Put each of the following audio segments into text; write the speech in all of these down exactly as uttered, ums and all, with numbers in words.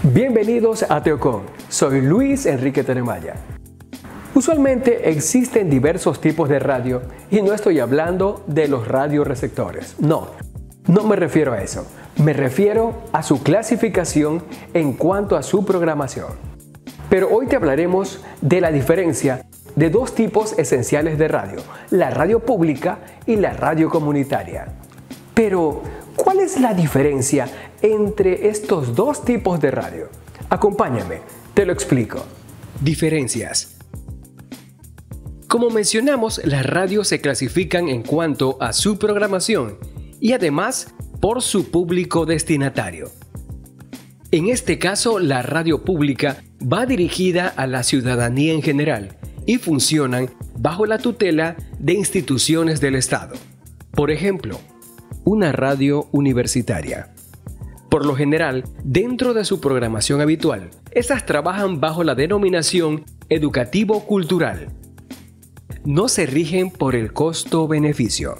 Bienvenidos a Teocom, soy Luis Enrique Tenemaya. Usualmente existen diversos tipos de radio y no estoy hablando de los radioreceptores. No, no me refiero a eso. Me refiero a su clasificación en cuanto a su programación. Pero hoy te hablaremos de la diferencia de dos tipos esenciales de radio, la radio pública y la radio comunitaria. Pero, ¿cuál es la diferencia entre estos dos tipos de radio? Acompáñame, te lo explico. Diferencias. Como mencionamos, las radios se clasifican en cuanto a su programación y además por su público destinatario. En este caso, la radio pública va dirigida a la ciudadanía en general y funcionan bajo la tutela de instituciones del Estado. Por ejemplo, una radio universitaria. Por lo general, dentro de su programación habitual, estas trabajan bajo la denominación educativo-cultural. No se rigen por el costo-beneficio.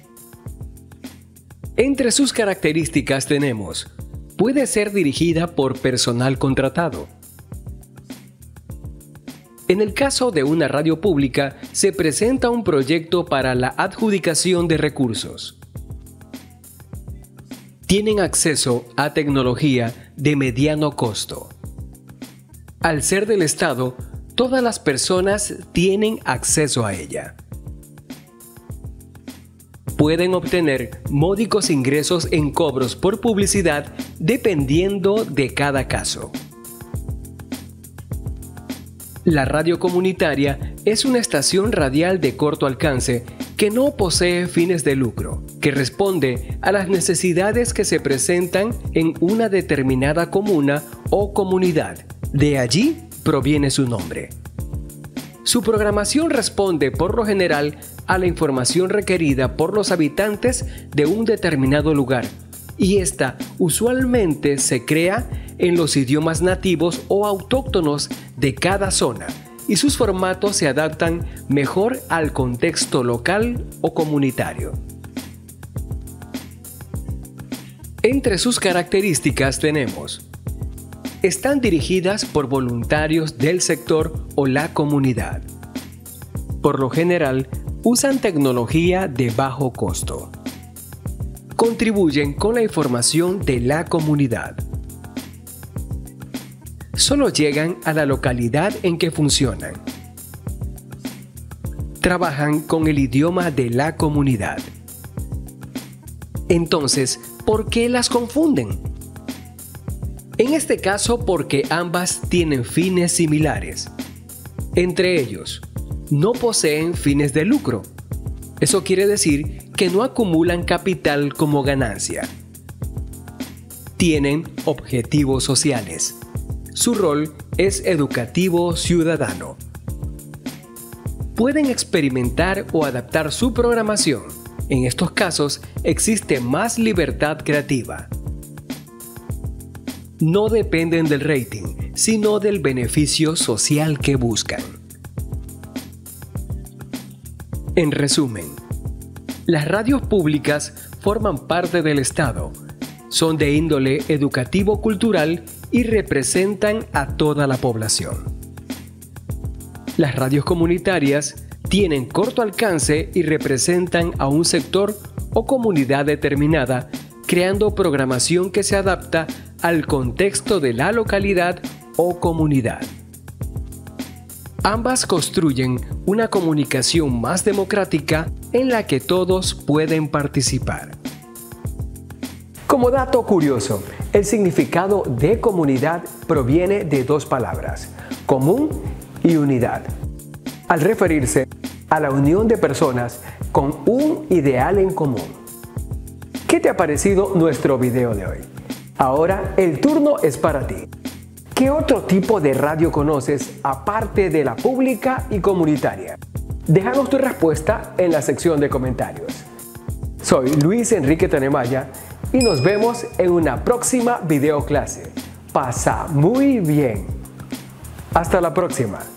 Entre sus características tenemos: puede ser dirigida por personal contratado. En el caso de una radio pública, se presenta un proyecto para la adjudicación de recursos. Tienen acceso a tecnología de mediano costo. Al ser del Estado, todas las personas tienen acceso a ella. Pueden obtener módicos ingresos en cobros por publicidad dependiendo de cada caso. La radio comunitaria es una estación radial de corto alcance que no posee fines de lucro, que responde a las necesidades que se presentan en una determinada comuna o comunidad. De allí proviene su nombre. Su programación responde por lo general a la información requerida por los habitantes de un determinado lugar, y esta usualmente se crea en los idiomas nativos o autóctonos de cada zona, y sus formatos se adaptan mejor al contexto local o comunitario. Entre sus características tenemos: están dirigidas por voluntarios del sector o la comunidad. Por lo general, usan tecnología de bajo costo. Contribuyen con la información de la comunidad. Solo llegan a la localidad en que funcionan. Trabajan con el idioma de la comunidad. Entonces, ¿por qué las confunden? En este caso, porque ambas tienen fines similares. Entre ellos, no poseen fines de lucro. Eso quiere decir que no acumulan capital como ganancia. Tienen objetivos sociales. Su rol es educativo ciudadano. Pueden experimentar o adaptar su programación. En estos casos existe más libertad creativa. No dependen del rating, sino del beneficio social que buscan. En resumen, las radios públicas forman parte del Estado, son de índole educativo-cultural y representan a toda la población. Las radios comunitarias tienen corto alcance y representan a un sector o comunidad determinada, creando programación que se adapta al contexto de la localidad o comunidad. Ambas construyen una comunicación más democrática en la que todos pueden participar. Como dato curioso, el significado de comunidad proviene de dos palabras, común y unidad, al referirse a la unión de personas con un ideal en común. ¿Qué te ha parecido nuestro video de hoy? Ahora el turno es para ti. ¿Qué otro tipo de radio conoces aparte de la pública y comunitaria? Déjanos tu respuesta en la sección de comentarios. Soy Luis Enrique Tenemaya y nos vemos en una próxima videoclase. Pasa muy bien. Hasta la próxima.